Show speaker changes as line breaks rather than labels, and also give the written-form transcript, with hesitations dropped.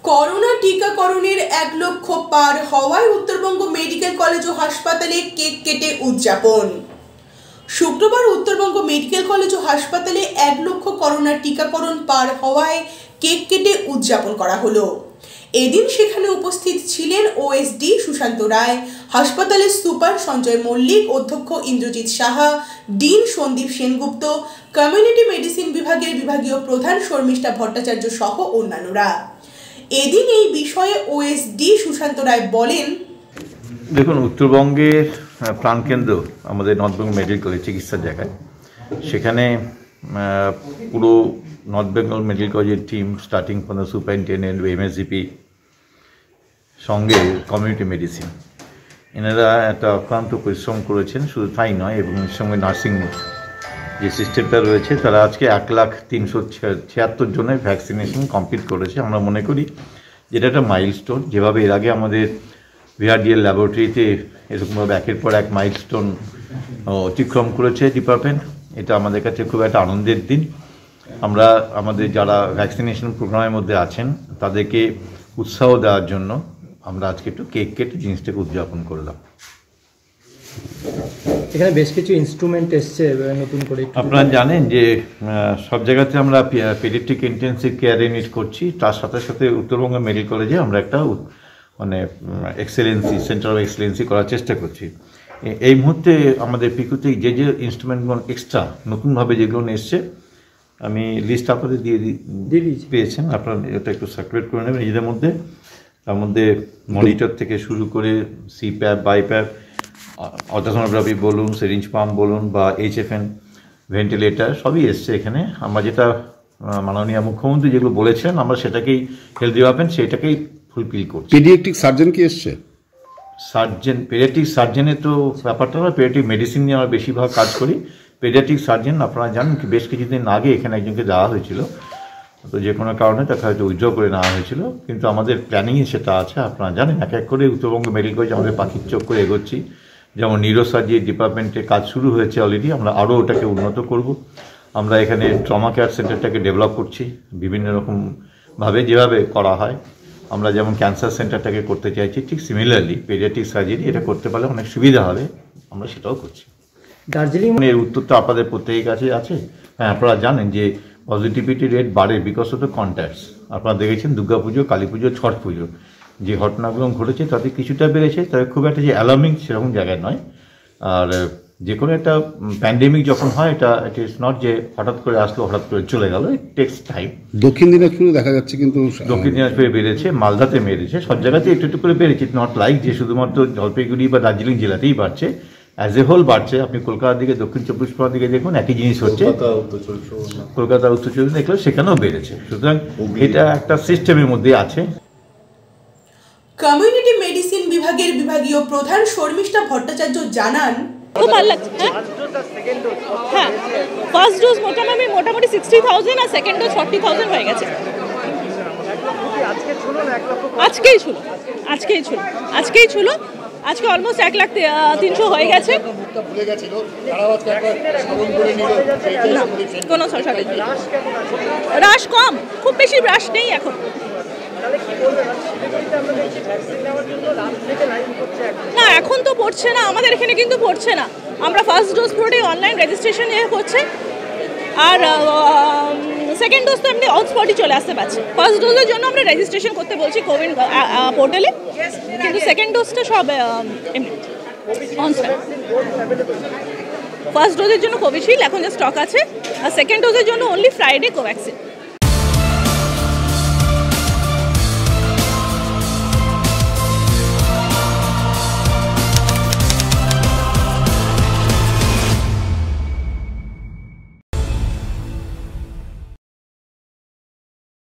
Corona টিকাকরণের 1 লক্ষ পার হওয়ায় Uttarbanga medical college ও হাসপাতালে কেক কেটে উদযাপন। শুক্রবার উত্তরবঙ্গ মেডিকেল কলেজ ও হাসপাতালে 1 লক্ষ করোনা টিকাকরণ পার হওয়ায় কেক কেটে উদযাপন করা হলো। এদিন সেখানে উপস্থিত ছিলেন ওএসডি সুশান্ত রায়, হাসপাতালের সুপার সঞ্জয় মল্লিক, অধ্যক্ষ Indrajit Saha, dean Sandip Sengupta, community medicine বিভাগের বিভাগীয় প্রধান শর্মিষ্ঠা ভট্টাচার্য সহ অন্যান্যরা। এদিন এই বিষয়ে ওএসডি সুশান্ত রায় বলেন,
দেখুন, উত্তরবঙ্গের প্রাণকেন্দ্র আমাদের নর্থ বেঙ্গল মেডিকেল কলেজ চিকিৎসার জায়গায়, সেখানে পুরো নর্থ বেঙ্গল মেডিকেল কলেজের team starting from the superintendent, MSGP, সঙ্গে কমিউনিটি মেডিসিন, এনারা একটা অক্লান্ত পরিশ্রম করেছেন। শুধু তাই নয়, এবং এর সঙ্গে নার্সিং যে সিস্টেমটা রয়েছে, তারা আজকে 1,03,76 জনের ভ্যাকসিনেশন কমপ্লিট করেছে। আমরা মনে করি যেটা একটা মাইলস্টোন। যেভাবে এর আগে আমাদের ভিআরডিএল ল্যাবরেটরিতে এরকমভাবে একের পর এক মাইলস্টোন অতিক্রম করেছে ডিপার্টমেন্ট, এটা আমাদের কাছে খুব একটা আনন্দের দিন। আমরা আমাদের যারা ভ্যাকসিনেশন প্রোগ্রামের মধ্যে আছেন তাদেরকে উৎসাহ দেওয়ার জন্য আমরা আজকে একটু কেক কেটে জিনিসটাকে উদযাপন করলাম।
এখানে বেশ কিছু ইনস্ট্রুমেন্ট এসছে নতুন করে।
আপনারা জানেন যে সব জায়গাতে আমরা পেডিয়াট্রিক ইন্টেন্সিভ কেয়ার ইউনিট করছি, তার সাথে সাথে উত্তরবঙ্গ মেডিকেল কলেজে আমরা একটা এক্সেলেন্সি সেন্টার অফ এক্সেলেন্সি করার চেষ্টা করছি। এই মুহূর্তে আমাদের পিকুতে যে ইনস্ট্রুমেন্টগুলো এক্সট্রা নতুনভাবে যেগুলো এসছে, আমি লিস্ট আপনাদের দিয়ে পেয়েছেন, আপনারা এটা একটু সার্কুলেট করে নেবেন নিজেদের মধ্যে। তার মধ্যে মনিটর থেকে শুরু করে সিপ্যাপ, বাইপ্যাপ, আল্ট্রাসোনোগ্রাফি বলুন, সিরিঞ্জ পাম্প বলুন, বা এইচএফএন ভেন্টিলেটার, সবই এসছে এখানে। আমরা যেটা মাননীয় মুখ্যমন্ত্রী যেগুলো বলেছেন, আমরা সেটাকেই হেলথ ডিপার্টমেন্ট সেটাকেই ফুলফিল করছি।
পেডিয়াট্রিক সার্জন কি এসছে?
পেডিয়াট্রিক সার্জেনের তো ব্যাপারটা না, পেডিয়াট্রিক মেডিসিন নিয়ে আমরা বেশিরভাগ কাজ করি। পেডিয়াট্রিক সার্জন আপনারা জানেন কি, বেশ কিছুদিন আগে এখানে একজনকে দেওয়া হয়েছিল, তো যে কোনো কারণে তাকে হয়তো উইথড্র করে নেওয়া হয়েছিল, কিন্তু আমাদের প্ল্যানিংয়ে সেটা আছে। আপনারা জানেন এক এক করে উত্তরবঙ্গ মেডিকেল কলেজ আমাদের পাখির চোখ করে এগোচ্ছি। যেমন নিউরোসার্জারি ডিপার্টমেন্টে কাজ শুরু হয়েছে অলরেডি, আমরা আরও ওটাকে উন্নত করব। আমরা এখানে ট্রমা কেয়ার সেন্টারটাকে ডেভেলপ করছি বিভিন্ন রকমভাবে, যেভাবে করা হয়। আমরা যেমন ক্যান্সার সেন্টারটাকে করতে চাইছি, ঠিক সিমিলারলি পেডিয়াট্রিক সার্জারি এটা করতে পারলে অনেক সুবিধা হবে, আমরা সেটাও করছি।
দার্জিলিং
এর উত্তরটা আপনাদের প্রত্যেকের কাছে আছে। হ্যাঁ, আপনারা জানেন যে পজিটিভিটি রেট বাড়ে বিকজ অফ দ্য কন্ট্যাক্টস। আপনারা দেখেছেন দুর্গাপুজো, কালী পুজো, ছট পুজো যে ঘটনাগুলো ঘটেছে তাতে কিছুটা বেড়েছে, তবে খুব একটা যে অ্যালার্মিং সেরকম জায়গায় নয়। আর যে কোনো একটা প্যান্ডেমিক যখন হয়, এটা ইট ইজ নট যে হঠাৎ করে আসলো হঠাৎ করে চলে গেল, ইট টেক্স টাইম।
দক্ষিণ দিনাজপুরে দেখা যাচ্ছে, কিন্তু
দক্ষিণ দিনাজপুরে বেড়েছে, মালদাতে বেড়েছে, সব জায়গাতে একটু একটু করে বেড়েছে। নট লাইক যে শুধুমাত্র জলপাইগুড়ি বা দার্জিলিং জেলাতেই বাড়ছে, অ্যাজ এ হোল বাড়ছে। আপনি কলকাতার দিকে, দক্ষিণ চব্বিশ পরগনার দিকে দেখুন, একই জিনিস হচ্ছে। কলকাতা, উত্তর চব্বিশ দেখলেও সেখানেও বেড়েছে। সুতরাং এটা একটা সিস্টেমের মধ্যে আছে।
কমিউনিটি মেডিসিন বিভাগের বিভাগীয় প্রধান শর্মিষ্ঠা ভট্টাচার্য জানান,
খুব ভালো লাগছে। হ্যাঁ, ফার্স্ট ডোজ মোটামুটি 60,000 আর সেকেন্ড ডোজ 40,000 হয়ে গেছে। আজকেই ছিল আজকে অলমোস্ট 1,03,000 হয়ে গেছে। কোনো শর্টেজ নেই, রাশ কম, খুব বেশি রাশ নেই এখন। না, এখন তো পড়ছে না, আমাদের এখানে কিন্তু পড়ছে না। আমরা ফার্স্ট ডোজ পুরোটাই অনলাইন রেজিস্ট্রেশন হচ্ছে, আর সেকেন্ড ডোজ তো এমনি অন স্পটই চলে আসতে পারছে। ফার্স্ট ডোজের জন্য আমরা রেজিস্ট্রেশন করতে বলছি কোভিড পোর্টালে, কিন্তু সেকেন্ড ডোজটা সব এমনি অন স্পট। ফার্স্ট ডোজের জন্য কোভিশিল্ড এখন যে স্টক আছে, আর সেকেন্ড ডোজের জন্য অনলি ফ্রাইডে কোভ্যাক্সিন।